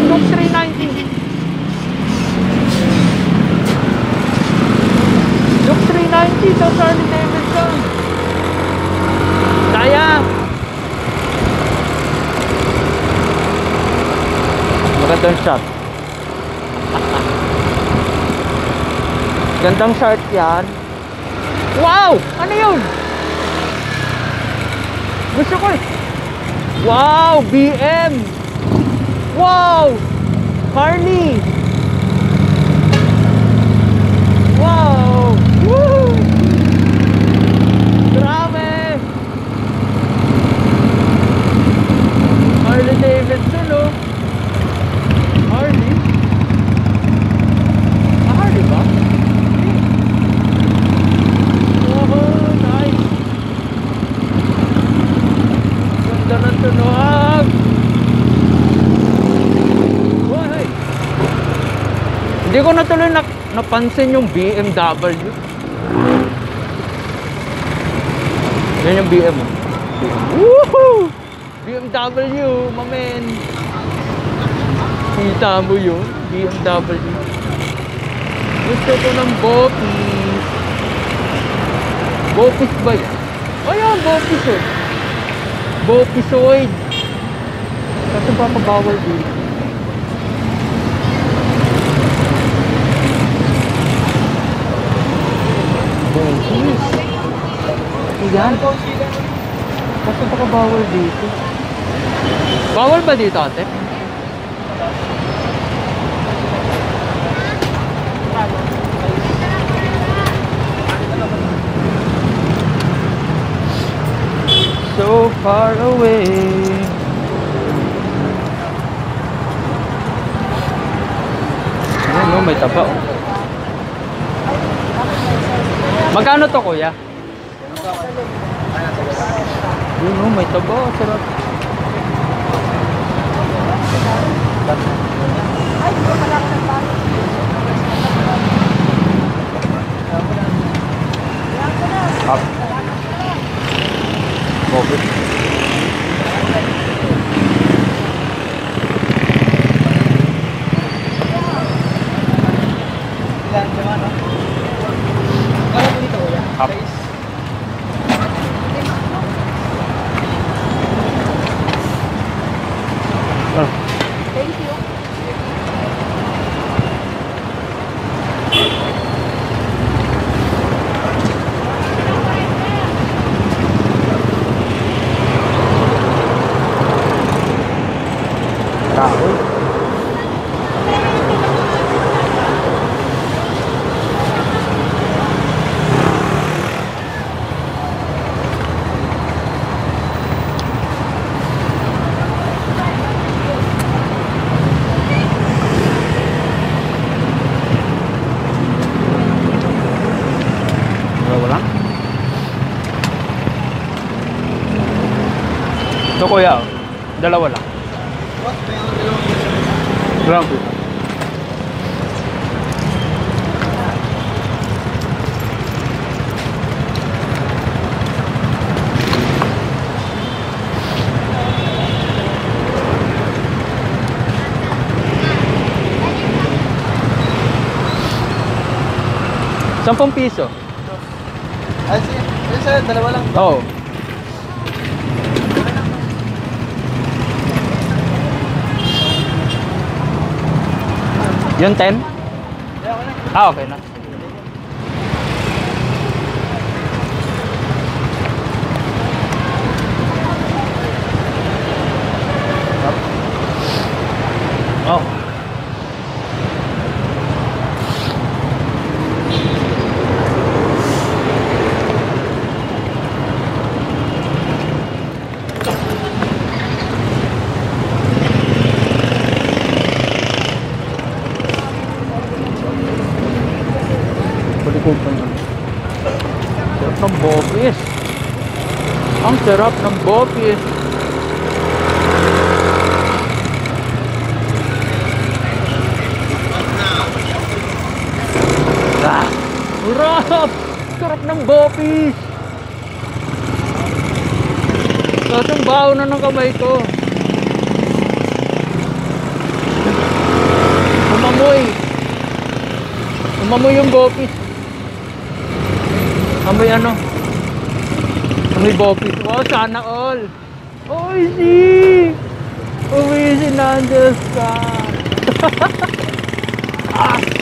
Duk 390. Duk 390 sa Harley Davidson. Sayang. Magandang shot. Gandang shot yan. Wow! Ano yun? Gusto ko eh. Wow! BM! Wow! Harley! Wow! Woo! Grabe! Harley Davidson, oh. Harley? Harley ba? Oh, nice! Ganda ng tunog! Hoy! Hindi ko na tuloy napansin yung BMW. Yan yung BM. Woohoo! BMW, mamen. Kita mo yun? BMW. Gusto ko ng Bopis. Bopis ba yan? Ayan, Bopis eh. Bopisoid. Kasi baka bawal dito. Bopis. Ayan. Kasi baka bawal dito. Bawal ba dito, ate? So far away. Ano, may taba. Magkano to, kuya? Yun, may taba. Sarap. Up. Bopis. Up. Thank you. Kahoy. Wala. Ito, kuya, dalawa lang. Ground beef. ₱10. Ay, sir, dalawa lang. Oo. Yung 10? Ah, okay na. Oh. Sarap ng Bopis. Ang sarap ng Bopis. Ah, sarap! Sarap ng Bopis. Kasang baho na ng kamay ko. Umamoy. Umamoy yung bopis. Amoy ano? Amoy bopis. Wow, sana all. Oh, easy. Oh, easy na ka. Ah.